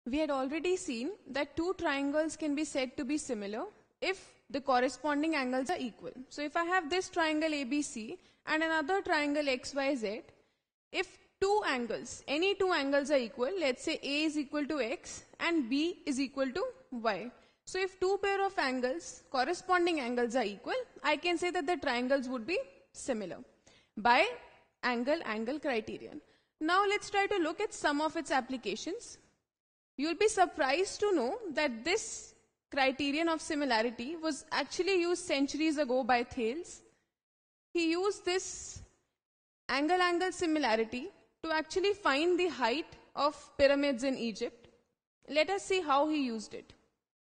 We had already seen that two triangles can be said to be similar if the corresponding angles are equal. So if I have this triangle ABC and another triangle XYZ, if two angles, any two angles are equal, let's say A is equal to X and B is equal to Y. So if two pair of angles, corresponding angles are equal, I can say that the triangles would be similar by angle criterion. Now let's try to look at some of its applications. You'll be surprised to know that this criterion of similarity was actually used centuries ago by Thales. He used this angle similarity to actually find the height of pyramids in Egypt. Let us see how he used it.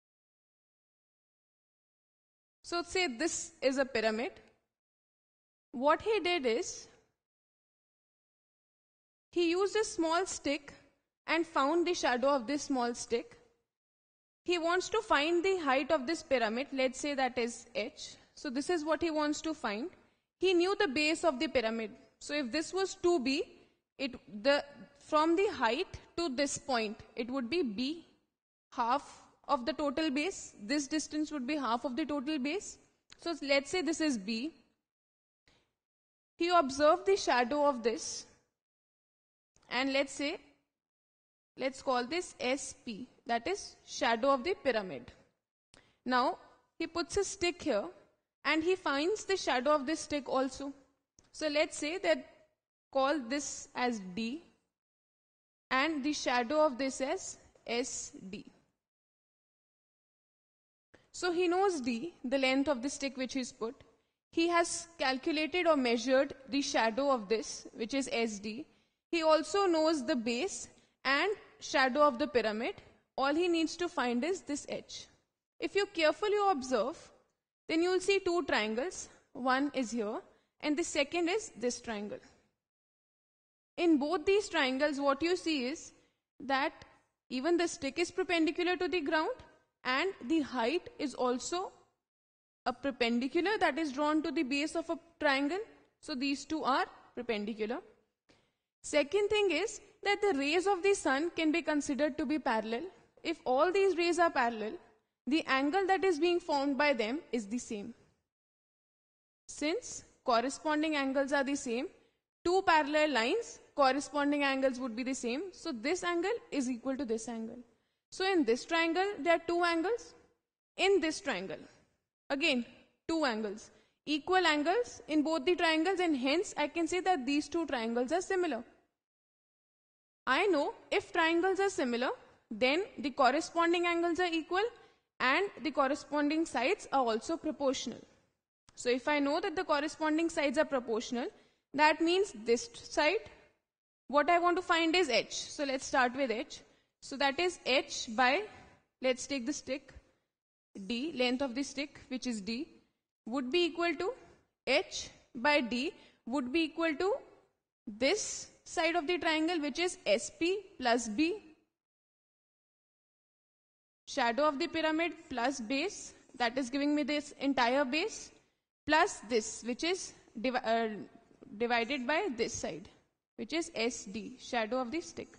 So say this is a pyramid. What he did is, he used a small stick and found the shadow of this small stick. He wants to find the height of this pyramid, let's say that is h. So this is what he wants to find. He knew the base of the pyramid. So if this was 2b, from the height to this point, it would be b, half of the total base. This distance would be half of the total base. So let's say this is b. He observed the shadow of this, and let's call this SP, that is shadow of the pyramid. Now he puts a stick here and he finds the shadow of this stick also. So let's say that, call this as D and the shadow of this as SD. So he knows D, the length of the stick which is put. He has calculated or measured the shadow of this, which is SD. He also knows the base and shadow of the pyramid. All he needs to find is this H. If you carefully observe, then you will see two triangles. One is here and the second is this triangle. In both these triangles, what you see is that even the stick is perpendicular to the ground and the height is also a perpendicular that is drawn to the base of a triangle. So these two are perpendicular. Second thing is that the rays of the sun can be considered to be parallel. If all these rays are parallel, the angle that is being formed by them is the same. Since corresponding angles are the same, two parallel lines, corresponding angles would be the same. So this angle is equal to this angle. So in this triangle, there are two angles. In this triangle, again, two angles. Equal angles in both the triangles, and hence I can say that these two triangles are similar. I know if triangles are similar, then the corresponding angles are equal and the corresponding sides are also proportional. So if I know that the corresponding sides are proportional, that means this side, what I want to find is h. So let's start with h. So that is h by, let's take the stick, d, length of the stick, which is d, would be equal to h by d would be equal to this side of the triangle, which is SP plus B, shadow of the pyramid plus base, that is giving me this entire base, plus this, which is divided by this side, which is SD, shadow of the stick.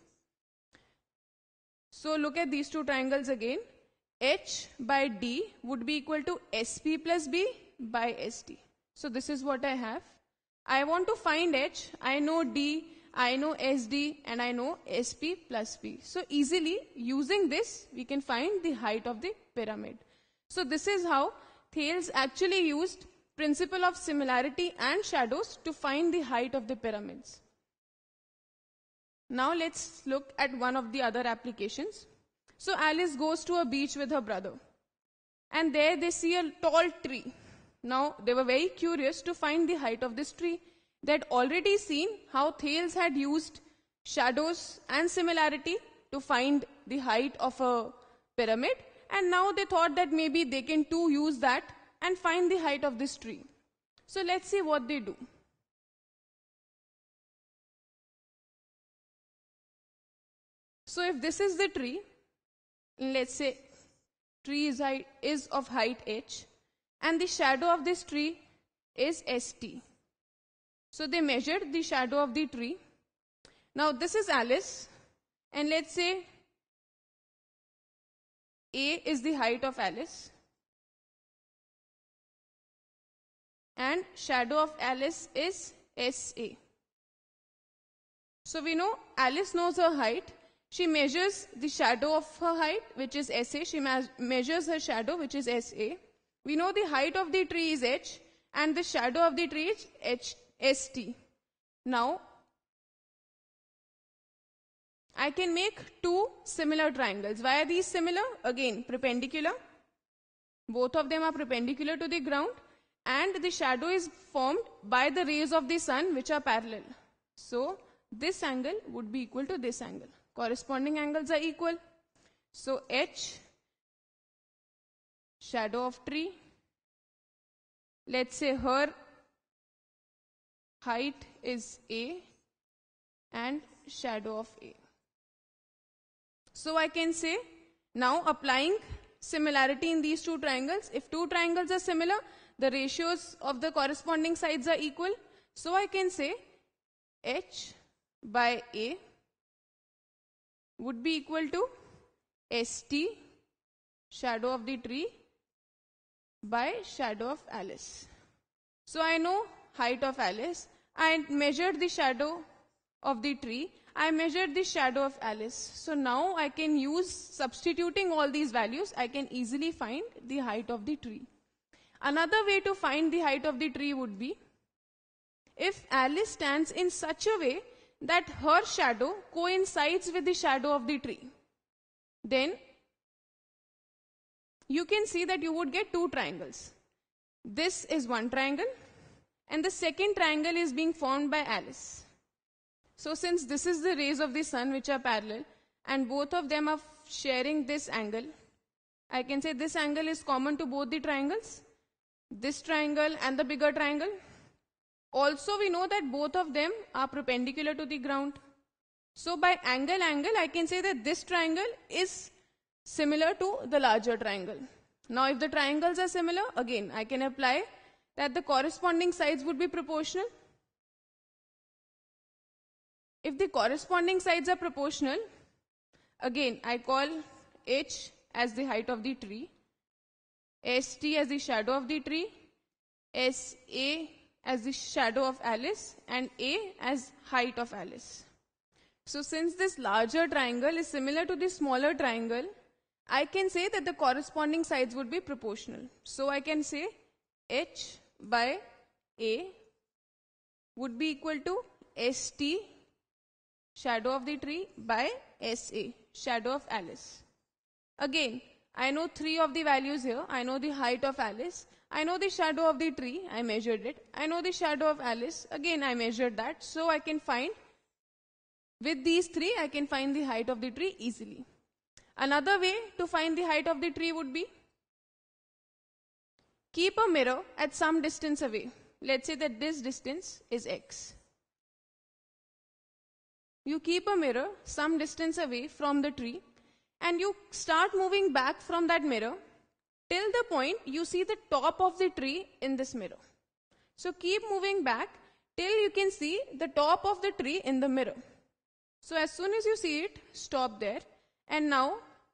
So look at these two triangles again. H by D would be equal to SP plus B by SD. So this is what I have. I want to find H. I know D, I know SD, and I know SP plus B. So easily using this, we can find the height of the pyramid. So this is how Thales actually used principle of similarity and shadows to find the height of the pyramids. Now let's look at one of the other applications. So Alice goes to a beach with her brother, and there they see a tall tree. Now they were very curious to find the height of this tree. They had already seen how Thales had used shadows and similarity to find the height of a pyramid, and now they thought that maybe they can too use that and find the height of this tree. So let's see what they do. So if this is the tree, let's say tree is of height h, and the shadow of this tree is st. So they measured the shadow of the tree. Now this is Alice, and let's say A is the height of Alice. And shadow of Alice is SA. So we know Alice knows her height. She measures the shadow of her height, which is SA. She measures her shadow, which is SA. We know the height of the tree is H and the shadow of the tree is ST. Now, I can make two similar triangles. Why are these similar? Again, perpendicular. Both of them are perpendicular to the ground. And the shadow is formed by the rays of the sun, which are parallel. So, this angle would be equal to this angle. Corresponding angles are equal. So, H, shadow of tree. Let's say her height is A and shadow of A. So, I can say, now applying similarity in these two triangles, if two triangles are similar, the ratios of the corresponding sides are equal. So, I can say H by A would be equal to ST, shadow of the tree, by shadow of Alice. So, I know height of Alice. I measured the shadow of the tree. I measured the shadow of Alice. So, now I can use substituting all these values. I can easily find the height of the tree. Another way to find the height of the tree would be, if Alice stands in such a way that her shadow coincides with the shadow of the tree, then you can see that you would get two triangles. This is one triangle and the second triangle is being formed by Alice. So since this is the rays of the sun which are parallel and both of them are sharing this angle, I can say this angle is common to both the triangles, this triangle and the bigger triangle. Also, we know that both of them are perpendicular to the ground. So, by angle, I can say that this triangle is similar to the larger triangle. Now, if the triangles are similar, again, I can apply that the corresponding sides would be proportional. If the corresponding sides are proportional, again, I call H as the height of the tree, ST as the shadow of the tree, SA as the shadow of Alice, and A as height of Alice. So since this larger triangle is similar to the smaller triangle, I can say that the corresponding sides would be proportional. So I can say H by A would be equal to ST, shadow of the tree, by SA, shadow of Alice. Again, I know three of the values here. I know the height of Alice. I know the shadow of the tree. I measured it. I know the shadow of Alice. Again, I measured that. So I can find, with these three, I can find the height of the tree easily. Another way to find the height of the tree would be, keep a mirror at some distance away. Let's say that this distance is X. You keep a mirror some distance away from the tree and you start moving back from that mirror till the point you see the top of the tree in this mirror. So keep moving back till you can see the top of the tree in the mirror. So as soon as you see it, stop there. And now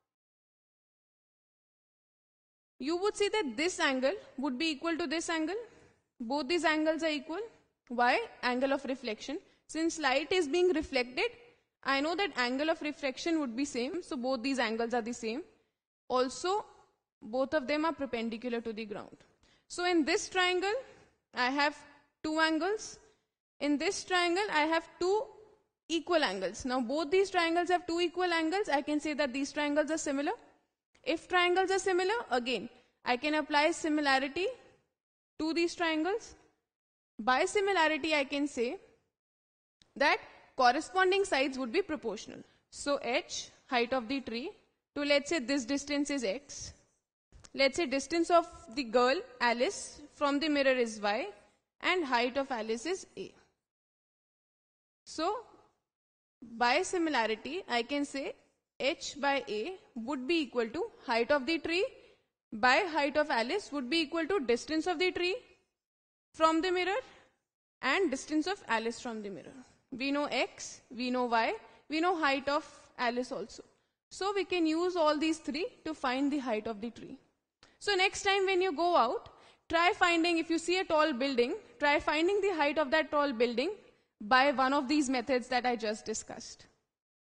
you would see that this angle would be equal to this angle. Both these angles are equal. Why? Angle of reflection. Since light is being reflected, I know that angle of refraction would be same. So both these angles are the same. Also, both of them are perpendicular to the ground. So in this triangle, I have two angles. In this triangle, I have two equal angles. Now both these triangles have two equal angles. I can say that these triangles are similar. If triangles are similar, again, I can apply similarity to these triangles. By similarity, I can say that corresponding sides would be proportional. So H, height of the tree, to let's say this distance is X. Let's say distance of the girl, Alice, from the mirror is Y, and height of Alice is A. So, by similarity, I can say H by A would be equal to height of the tree by height of Alice would be equal to distance of the tree from the mirror and distance of Alice from the mirror. We know X, we know Y, we know height of Alice also. So we can use all these three to find the height of the tree. So next time when you go out, try finding, if you see a tall building, try finding the height of that tall building by one of these methods that I just discussed.